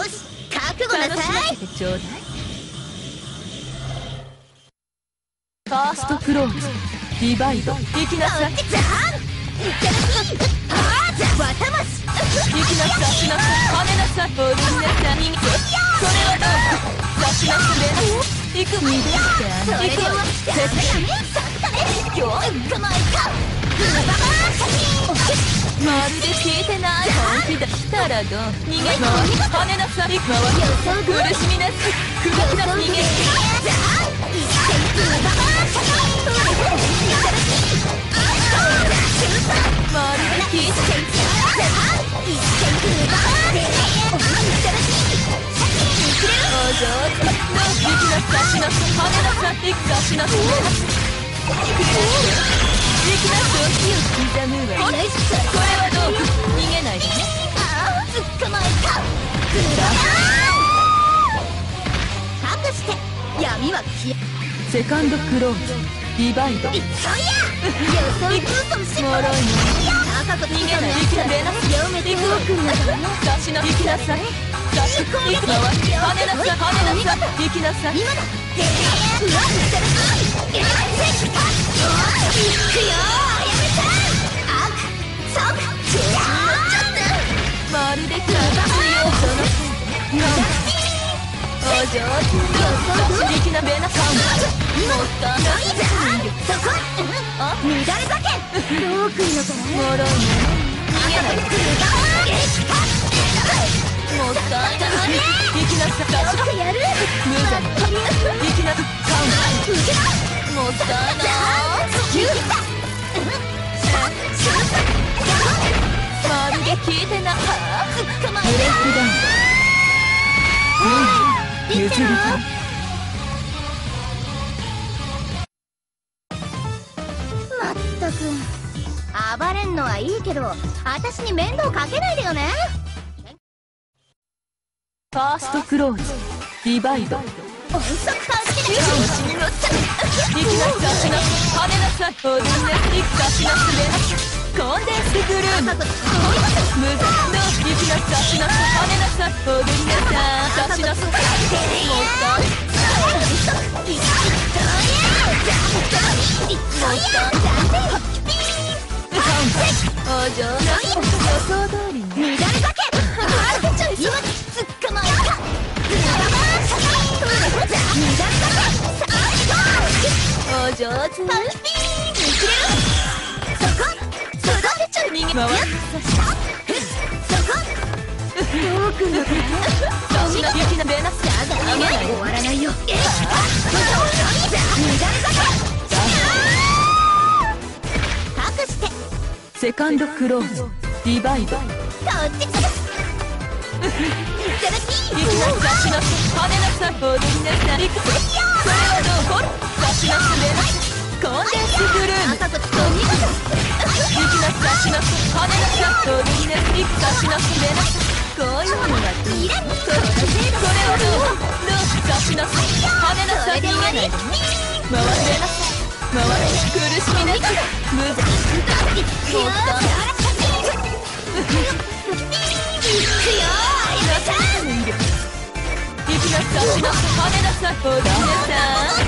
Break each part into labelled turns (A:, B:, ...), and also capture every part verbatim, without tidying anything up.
A: し覚悟なさい。
B: ちょうだい。ファーストクローズディバイド行きなさい。
A: ザーンいただきあーザワタマス
B: 行きなさい。しなさい。跳ねなさい。踊りなさい。逃げそれはどうか。しなさい。行く見出して
A: それでもダメダメサクタメ今日捕まえかブババーシャキー
B: まるで聞いてない本気だったらどう逃げ回り跳ねなさい。回り苦しみなさい。苦しな逃げ
A: ザーン一斉にブババーシャキーいただきまるで聞いてザーン一斉にブババーシャキーいただきシャキーにくれる
B: お上手の行きなさい。しなさい。跳ねなさい。行くかしなさい。行きなさい。時を刻むわ。これはどうか。逃げないでね。
A: ああ捕まえたグラバー隠して闇は消え
B: セカンドクローズディバイド
A: いっそいや予想嘘し
B: もろいの
A: 高く
B: 逃げない。行きなさい。
A: やめておくんだ
B: 出しな行きなさい。出し行くのは跳ねなさい。跳ねなさい。行きなさい。
A: 今だでうわっいただきえっせきたいくよあやめたあくそくちょっ
B: まるで空が強いそのお上手出し力なベナサウンドもったいない
A: そこあ乱れ酒どう来るのかな
B: もろいの逃げないもったいない行きなさい。出し
A: やる
B: 無残行きなさい。サウンドもったいないまるで聞いてなブレイクダウン譲りたい。
A: まったく暴れんのはいいけど私に面倒かけないでよね。
B: ファーストクローズディバイド
A: 音速感じで
B: 調子に乗った行きなさい。しなさい。跳ねなさい。踊りなさい。行くかしなさい。コンデンスブルーム無残の行きなさい。しなさい。跳ねなさい。踊りなさい。出しなさい。もったいお上手予想通りに
A: 乱れ酒今捕まえた
B: お上手
A: パンチピーンにくれるそこそこ
B: 逃げ回る
A: そこどうくんのかな
B: 出しな行きなベナス
A: だが終わらないよえっ乱れ酒隠して
B: セカンドクローズディバイド
A: こっち来たいただき
B: 行きなさい。しなさい。跳ねなさい。踊りなさい。行くそれはどうこれ出しなさい。コンデンスブルーム
A: 赤くお見事
B: 行きなさい。しなさい。跳ねなさい。踊りなさい。行くかしなさい。こういうのがいい。
A: イラッ
B: それはどうどう出しなさい。跳ねなさい。逃げないで回れなさい。回れ苦しみなさい。無残もったい行きなさい。しなさい。跳ねなさい。踊りなさい。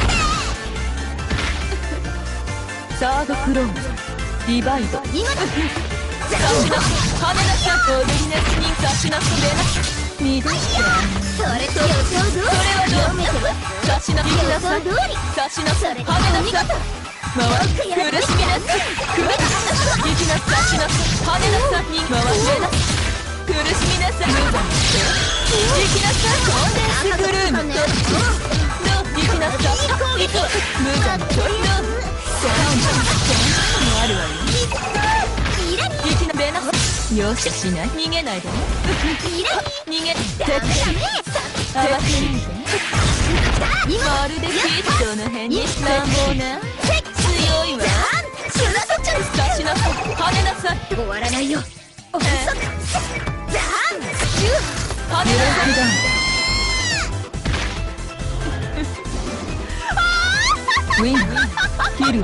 B: サードクローズディバイド
A: 今だ
B: 出しなさい。跳ねなさい。踊りなさい。出しなさい。乱して
A: それと予想通り
B: それはどう出しな行きなさい。出しなさい。跳ねなさい。回る苦しみなさい。苦し行きなさい。しなさい。跳ねなさい。回れなさい。苦しみなさい。行きなさい。コンデンスブルームどっちどう行きなさい。行くわ無残どっちどうそんなのあるわよ。行きなベナスよししない逃げないでね。逃げて
A: ダメダメ
B: 合わせないでまるでキッドの辺に乱暴な強いわ。出しなさい。跳ねなさい。
A: 終わらないよ音速ザーン
B: 跳ねなさい。ウィンキル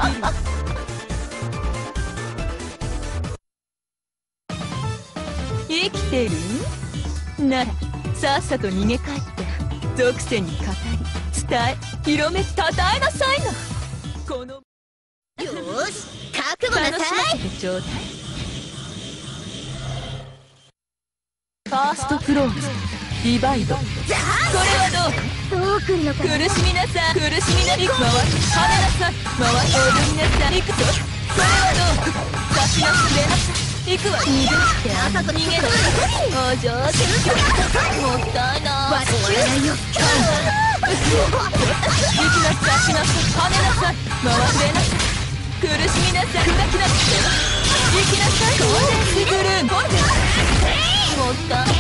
B: 生きてるならささっさと逃げ帰って属性に語り伝え広めたたえなさいな。この
A: よーし覚悟な
B: 楽しま
A: さい。
B: せてちょうだい。ファーストクローズディバイド。これはどう？
A: どうくんのか
B: 苦
A: な。
B: しみなさい苦しみなさい。回跳ねなさい回って踊りなさい。行くぞ。それはどう？差しなすれなさい。行くわ。逃げてあの逃げろ。お上手。もったいな。
A: 終わらないよ。
B: 行きなさいしなさい跳ねなさい回れなさい苦しみなさい砕きなさい行きなさいゴールデンスグルーンゴールデンもったい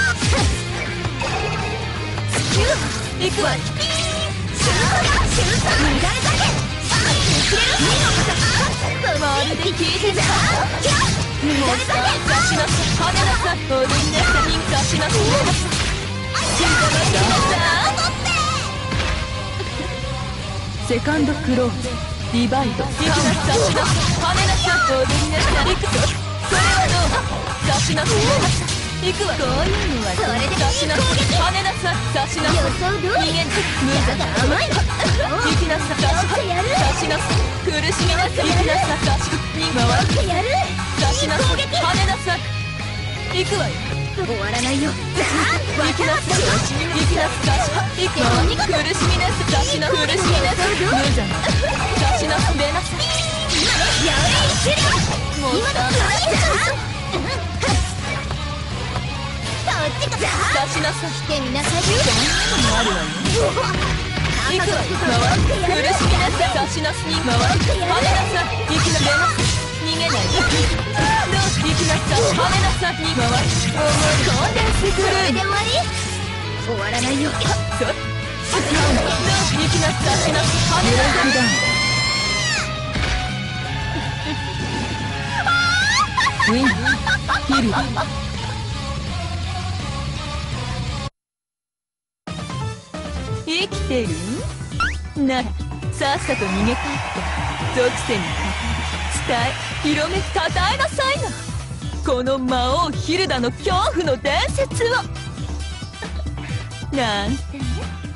B: 行くわまるで聞いてたもったい差しなさい跳ねなさい踊りなさい差しなさい死んでましたセカンドクローズディバイド。行きなさい差しなさい跳ねなさい踊りなさい行くぞ。それはどう？差しなさい行くわ。こういうのは
A: それで
B: 差しなさい跳ねなさい差しなさい
A: 予想通り
B: 逃げない無駄だ
A: 甘い
B: 行きなさい差し
A: やる
B: 差しなさい苦しみなさい行きなさい差しに回る
A: やる
B: 差しなさい跳ねなさい行くわよ。
A: 終わらないよ。
B: 行きなさい行きなさい行くわ苦しみなさい差しな苦しみなさい無じゃない差しなさい出なさい
A: やれ一緒
B: もうさ差しなさい
A: してみなさいよ。
B: あるわよ行くわ回る苦しみなさい差しなさい回る跳ねなさい行きな出なさい逃げないどう行きなさい跳ねなさい回るゴールデンスグルーン
A: これで終わり。終わらないよ。
B: どう行きなさいしなさい跳ねなさいウィンヒル生きてるならさっさと逃げ帰って属性に語り伝え広めたたえなさいな。この魔王ヒルダの恐怖の伝説をなんてね。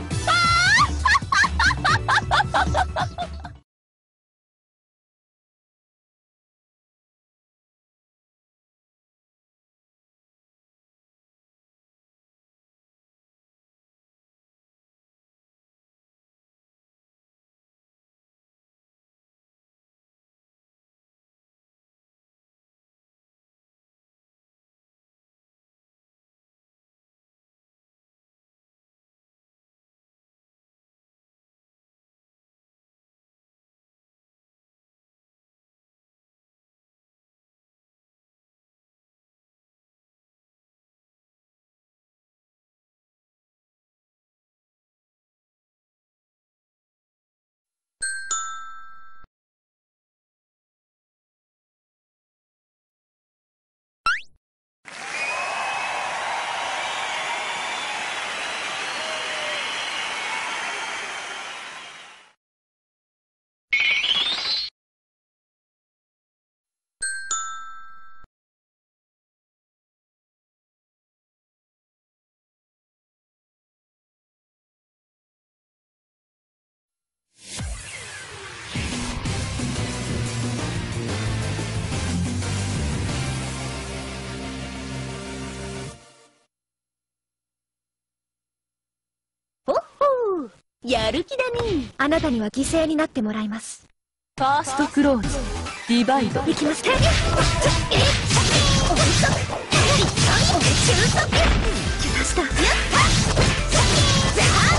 A: ほっほー、やる気だね。あなたには犠牲になってもらいます。
B: ファーストクローズディバイド。
A: いきますか。えっ音速収束来ました。やったザー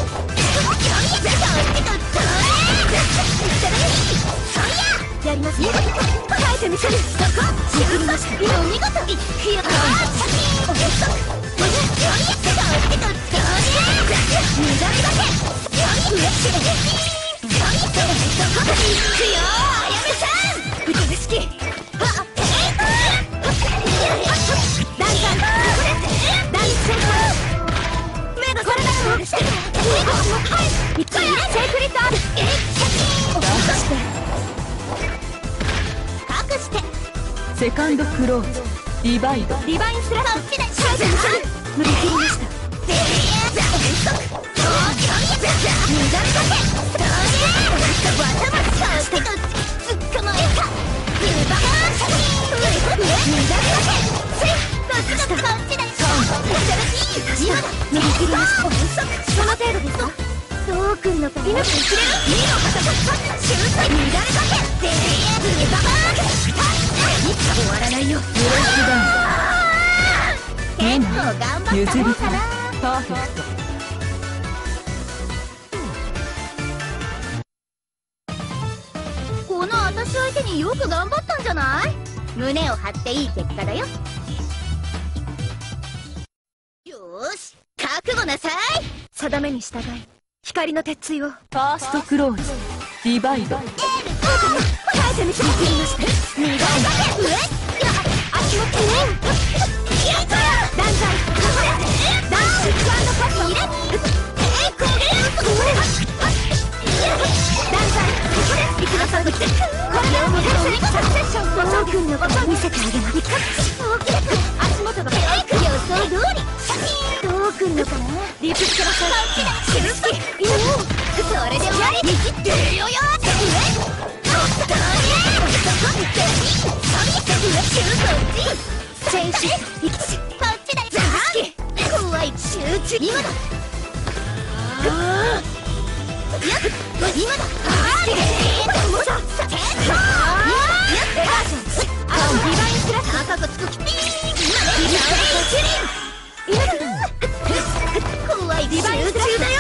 A: やりますよ。耐えてみせる。そこ沈みました。お見事。いくよ。おへそ無駄だけうれしい。いくよあやめさん。美しきダンさんここですダンセンター目がこれだそうです。はいいくよセークリットアール隠して隠して
B: セカンドクローズディバイド。
A: ディバインスラッシュそっちで勝負する。乗り切りました。 どうくんのか。命に切れる。いいのか。周回乱れかけ。でーババー終わらないよ。結構頑張った方かな。
B: パーフェクト。
A: この私相手によく頑張ったんじゃない？胸を張っていい結果だよ。よーし、覚悟なさい。
C: 定めに従い光の鉄槌を。
B: ファーストクローズディバイド。
A: 耐えてみせてくれました。二段だけ上。足元上。やったー。断罪。ダンスパス入れ。えこれ。断罪。行きなさい。これでサクセッション。ごそうくんのこと見せてあげます。足元が予想通り。どうくんのかな。リプください。シルスキ。それで終わり。握ってるよよ。チェンシー、こっちだ。怖い。集中。今だ。今だ。赤くつくキピー。怖い。集中だよ。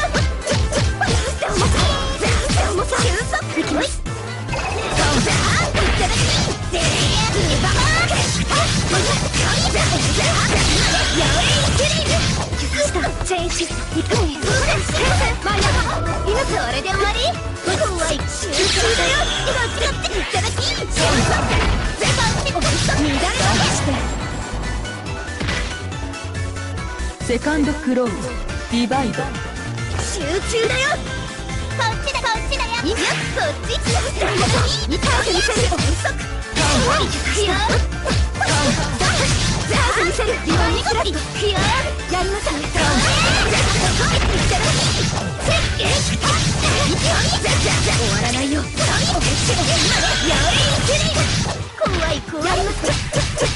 A: チェンシー、いくに。マイナー。今それで終わり。怖い。集中だよ。今使っていただき。乱れだ
B: セカンドクローズディバイド。
A: 集中だよ。こっちだこっちだよ。今こっち。見たい見せる。音速。怖い。いや。見せる。今にくらい。いや。やりましたね。終わらないよ。怖い怖い。やります。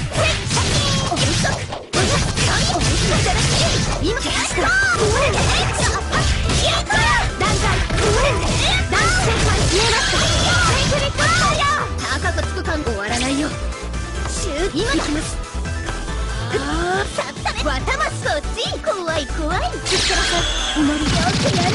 A: 今消した。断罪。ダンス先輩見えますか。高くつく感終わらないよ。今行きます。さったね。わたますこっち。怖い怖い。うまりよくやる。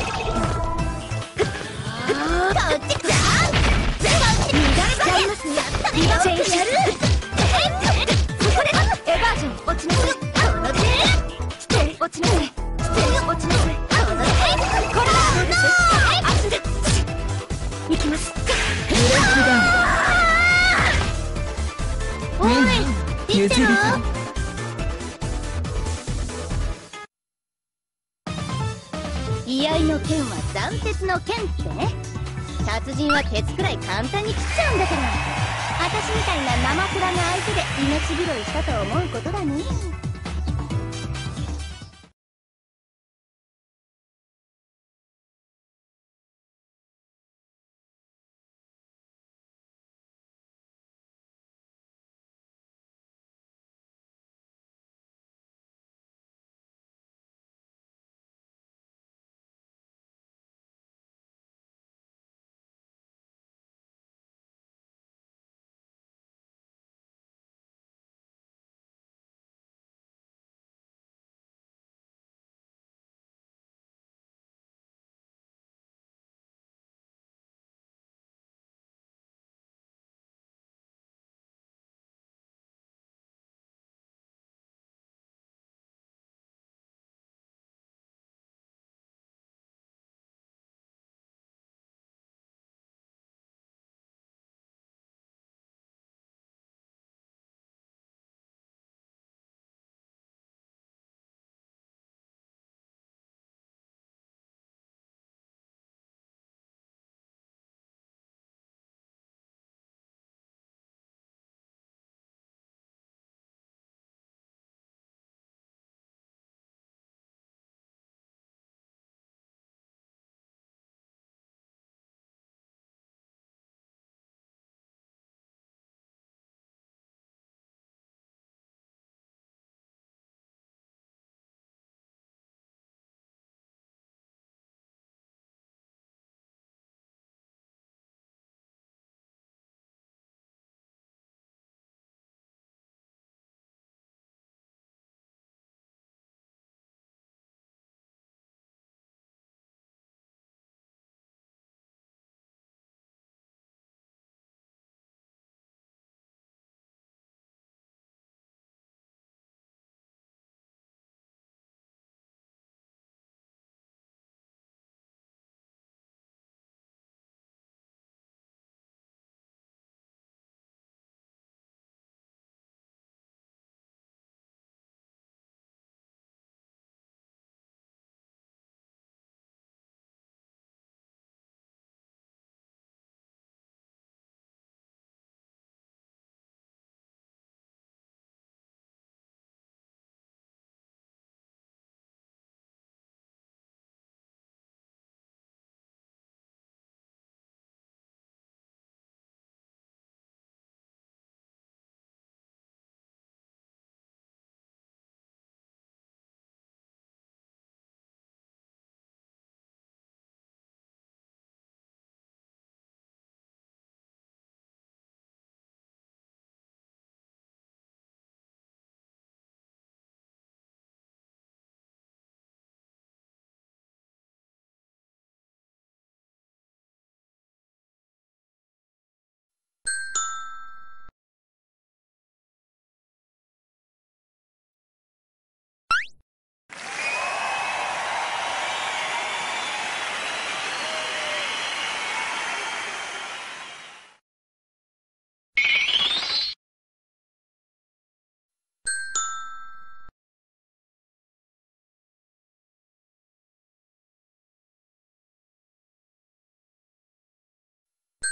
A: こっちだ。乱ればやりますね。やったね。よくやる。そこでエバージョン落ちなさい。この手ステ落ちなさい。ステ落ちなさい。この手これだ。足で行きます。
B: ブレイクダウン。
A: おい
B: 譲るか。
A: 居合の剣は斬鉄の剣ってね。達人はケツくらい簡単に切っちゃうんだから。私みたいな生プラが相手で命拾いしたと思うことだね。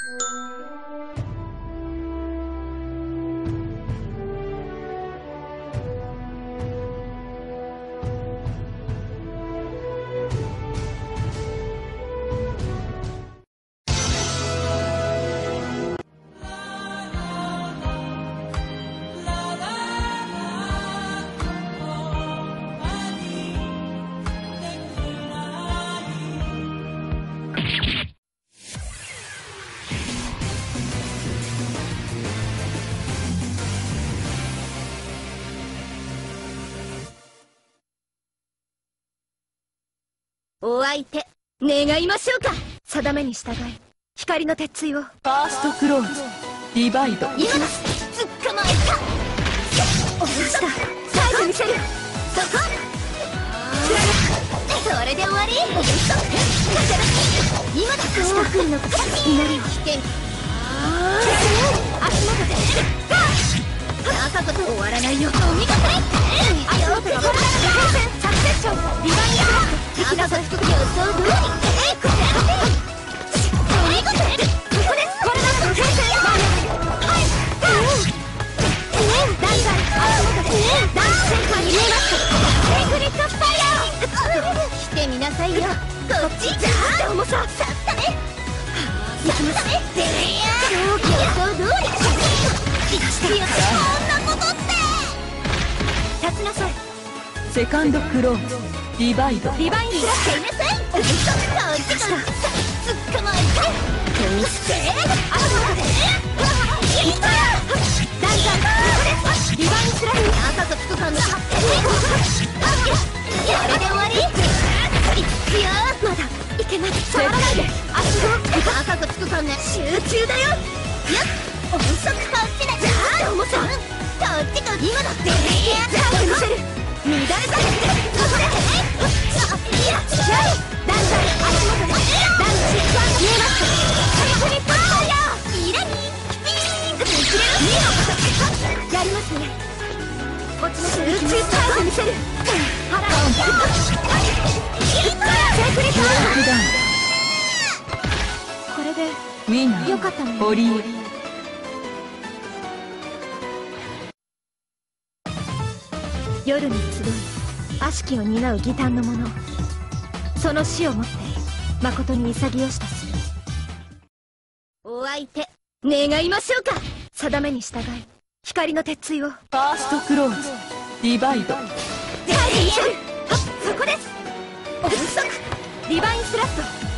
C: お相手願いましょうか。定めに従い光の鉄槌を。
B: ファーストクローズディバイド。
A: 行きます。捕まえた。
C: 落とした。最後見せる。
A: そこそれで終わり。今だ。
C: 遠くにの口祈りを
A: 来て
C: 足元で
A: 朝こそ
C: 終わらないよ。
A: お見事。
C: 足元がバラバラでサクセッションリバインドブラック。行きなさい。
A: 予想通り。えこれお見事。
C: ここです。これだ。先生はい断罪足元で男子戦艦に見えますテクニックファイヤー。
A: 来てみなさいよ。こっちじゃ
C: 重さ
A: さったね。
C: 行きます。
A: でや予想通り。こんなことって。
C: 立ちなさい。
B: セカンドクローズディバイド。
C: リバインスラッシュ。
A: いなさい。こっちから捕まえた。見せて。
C: 足元で
A: いった
C: 断罪リバインスラッシュ。
A: 朝とつくかんだ。これで終わり。いくよ。
C: まだいけない。触らないで。足を
A: 朝とつくかんね。
C: 集中だよ。
A: よっ音速こっちだ。じゃあ
C: 重さ
A: こっちと今だ。で
C: 最後見せる。乱れさせて。ここで
A: やっちゃう。
C: 断罪足元で男子見えますテクニックファイヤー。
A: イラにピーンとくれる。
C: やりますね。落ちなさい。集中最後見せる。腹をテクニック
B: ブレイクダウン。
C: これで
B: ウィナー
C: よかったね。
B: オリエ。
C: 夜に集い悪しきを担う義胆の者、その死をもって誠に潔しとする。お相手願いましょうか。定めに従い光の鉄槌を。
B: ファーストクローズディバイド。
C: 最後見せる。はっそこです。音速リバインスラット。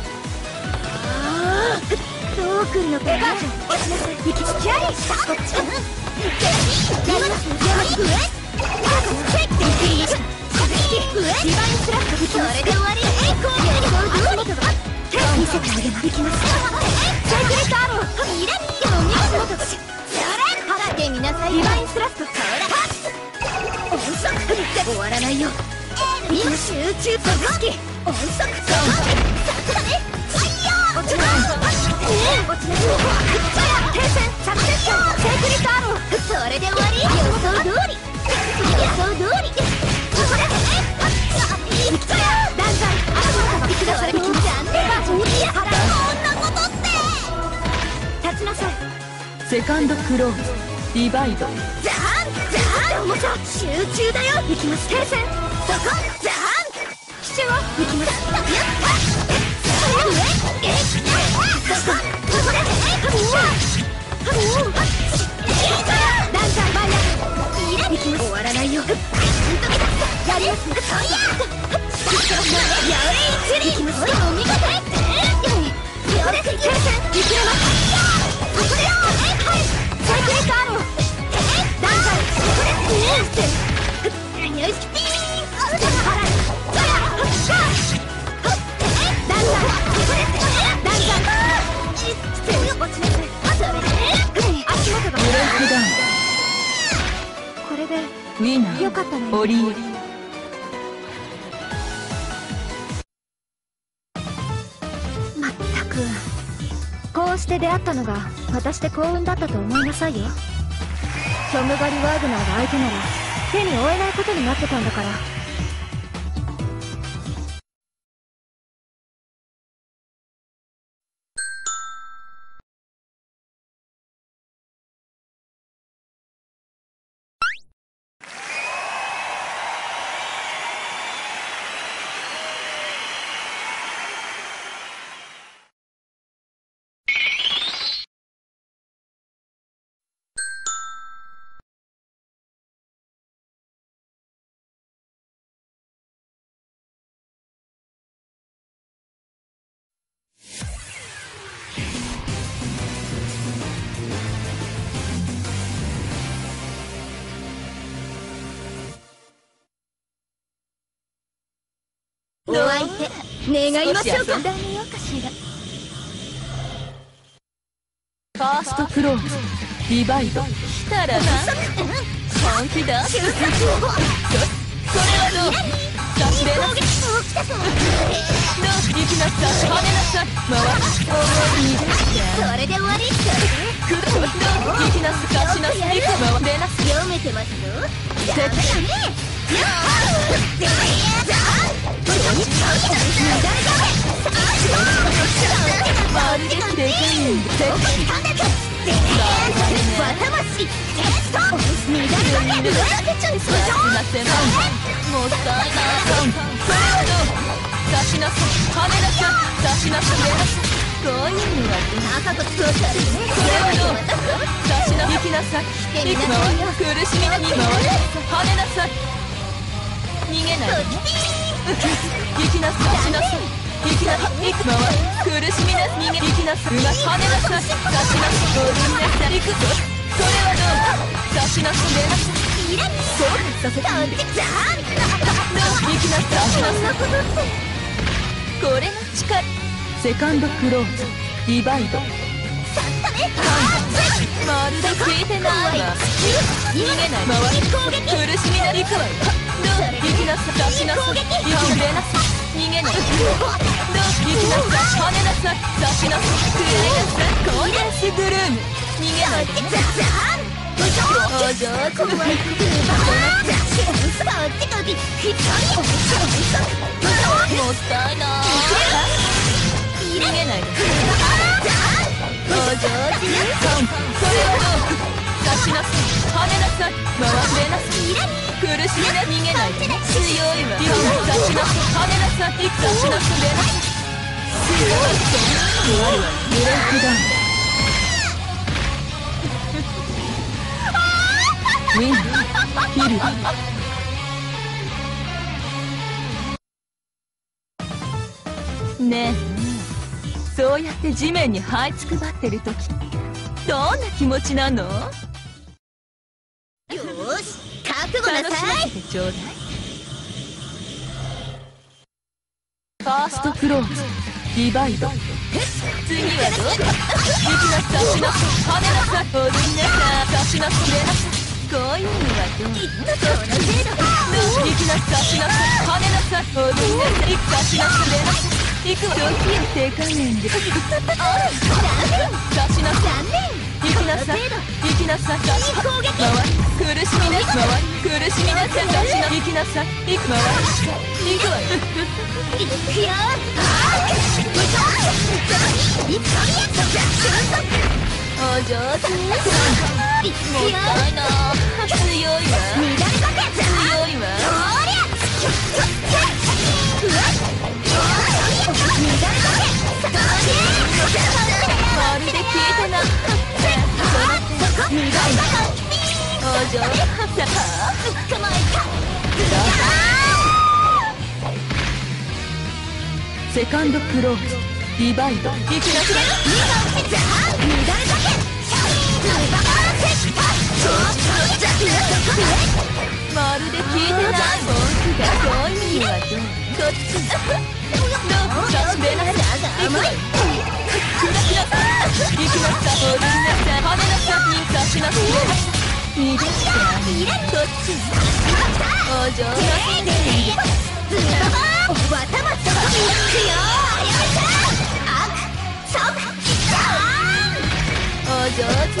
C: ああどうくんのエバージョン。落ちなさい。息キャリーしたこっち。やりますね。上リバインスラット。
A: それで終わり。えこう
C: 足元が手を見せてあげます。行きます。サイクレットアロー。
A: イラに
C: 足元が
A: それ来てみなさい。
C: リバインスラット。
A: 音速
C: 終わらないよ。
A: 今
C: 集中と好き。
A: 音速さったね。
C: 落ちない。落ちない。停戦サクセッションセークリットアロー。
A: それで終わり。予想通り。予想通り。ここでいくよ。
C: 断罪足元が
A: それ残念。いやこんなことって
C: 立ちなさい。
B: セカンドクローズディバイド。
A: じゃんじゃん
C: 重さ集中だよ。行きます。停戦
A: そこじゃん
C: 基地を行きます。
A: やった上えそこここで
C: 断罪バイア
A: いら
C: 行きます。終わらないよ。
A: やりますね。そいややれいちり。
C: 行きます。
A: お見事。
C: これ停戦見切れます。
A: ここではい
C: サイクレットアロー。断罪ここで
A: よしピーン。
C: 断罪断罪落ちなさい。足元が
B: ブレイクダウン。
C: これで
B: ウィナ
C: よかったね。
B: ーオリエ。
C: まったくこうして出会ったのが私で幸運だったと思いなさいよ。ヒョムガリ・ワーグナーが相手なら手に負えないことになってたんだから。 お相手願いましょうか。
B: 遊んであげようかしら。ファーストクローズリバイド来たらな。本気だ。それはどう。差し出なさい。どう行きなさい。跳ねなさい。回す。
A: それで終わり。
B: くるどう行きなさい。差しなさい。回れなさい。
A: 読めてますよ。ダメダメ。
B: まるででかいんでもったいな。それはどう。差しなさい。跳ねなさい。差しなさい。出なさい。こういうのは
A: 赤く通したらね。
B: それはどう。差しな行きなさい。行くの苦しみなに回れ。跳ねなさい。逃げないでね。行きなさい。しなさい。行きなさい。行く回る苦しみな逃げ行きなさい。跳ねなさい。差しなさい。踊りなさい。行くぞ。それはどう。差しなさい。出なさい。そうさせてみて。行きなさい。しなさい。これが力。セカンドクローズリバイド。まるで聞いてないわ。逃げない回る苦しみな行くわよ。どう行きなさい。出しなさい。行きれなさい。逃げないどう行きなさい。跳ねなさい。出しなさい。食らいなさい。コーデンスグルーム逃げないでね。お上手。もったいな。逃げないでお上手。それはどう。出しなさい。跳ねなさい。回れなさい。苦しみな逃げないで強いわ。出しなさい。跳ねなさい。出しなさい。出なさい。強いってあるわ。ブレイクダウン。ウィンキルねえ、そうやって地面に這いつくばってる時どんな気持ちなの？
A: よーし、覚悟な
B: 楽し
A: さい。
B: ませてちょうだい。ファーストクローズリバイド。次はどう？行きなさい。しなさい。跳ねなさい。踊りなさい。差しなさい。出なさい。こういうのはどう？
A: その程度。
B: 行きなさい。しなさい。跳ねなさい。踊りなさい。差しなさい。出なさい。行くわよ。手加減で。差しなさい。行きなさい。行きなさい。回る苦しみな回る苦しみなさい。差しな行きなさい。行く回る行くわよ。
A: いくよ。
B: お上手。もったいな。強いわ。強いわ。まるで聞いてない。お上手。セカンドクローズリバイド。行きなさい。まるで聞いてない。本気だ。そういうのはどう？どっち？どう？差し出なさい。行くわよ。行きなさい。踊りなさい。跳ねなさい。差しなさい。逃がしてあげる。どっち？お上手。お上手。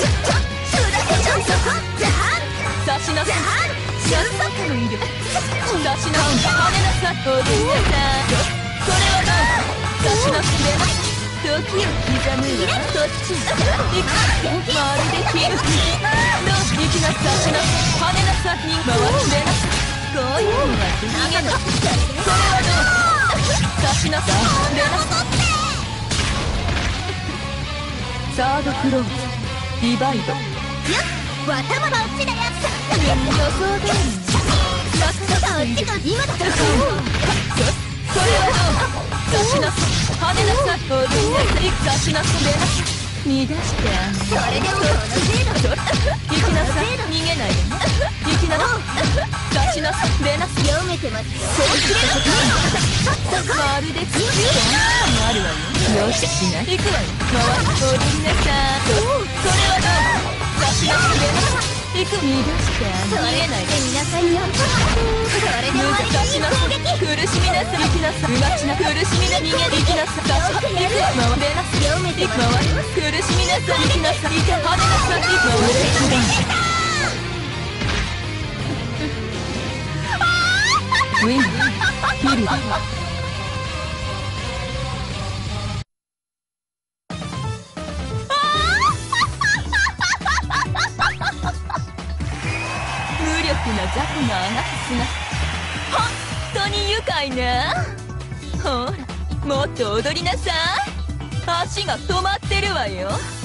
B: 差しなさい。さすがの威力。差しなさい。跳ねなさい。踊りなさい。それはどう？差しなさい。出なさい。時を刻むわ。どっち？行く。まるでキング。どう？行きなさい。しなさい。跳ねなさい。回る。出なさい。こういうのは逃げない。それはどう？差しなさい。出なさい。サードクローズリバイド。
A: 頭が落ちだよ。
B: 予想通りにさっさと
A: 今だから。
B: それはどう？差しなさい。跳ねなさい。踊りなさい。差しなさい。出なさい。 乱してあげる。
A: それでもこの程度。
B: 行きなさい。逃げないでね。行きなさい。出しなさい。出なさい。
A: 読めてますよ。
B: そうすればまるで地球があるわよ。よししない。行くわよ。回り踊りなさい。それはどう。出しなさい。出なさい。行く。乱してあげる。逃げないで。
A: 皆さんやった。それで終わり。
B: 出しなさい。苦しみなさい。行きなさい。うがちな。苦しみな。逃げ。行きなさい。出しなさい。行く。回れなさい。
A: 読めて
B: 回
A: ますよ。
B: り。苦しみなさい。行きなさい。行け。跳ねなさい。行く。回れ。ウィン、ヒル。無力な雑魚なあなた姿、本当に愉快ね。ほら、もっと踊りなさい。足が止まってるわよ。